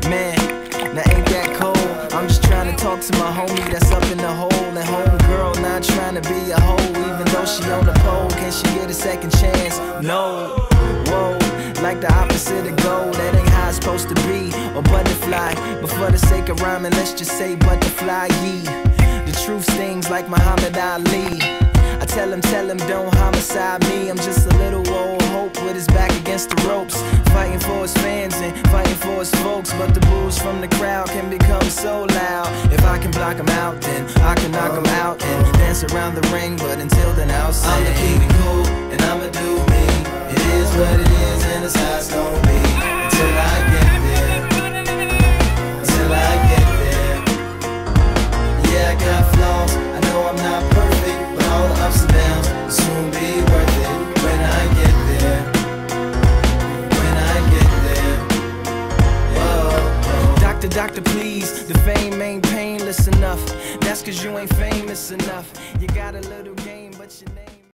Man, now ain't that cold? I'm just trying to talk to my homie that's up in the hole. And homegirl not trying to be a hoe, even though she on the pole. Can she get a second chance? No. Whoa, like the opposite of gold. That ain't how it's supposed to be. Or butterfly, but for the sake of rhyming, let's just say butterfly, yeah. The truth stings like Muhammad Ali. I tell him, don't homicide me. I'm just a little old hope with his back against the ropes, fighting for his fans and fighting for his folks. But the boos from the crowd can become so loud. If I can block him out, then I can knock him out and dance around the ring. But until then, I'll say I'ma keep it cool and I'ma do me. It is what it is and it's how it's gonna be until I get there. Until I get there. Yeah, I got flaws, I know I'm not perfect, but all the ups and downs will soon be worth it when I get there. When I get there. Whoa. Doctor, please, the fame ain't painless enough. That's cause you ain't famous enough. You got a little game, but your name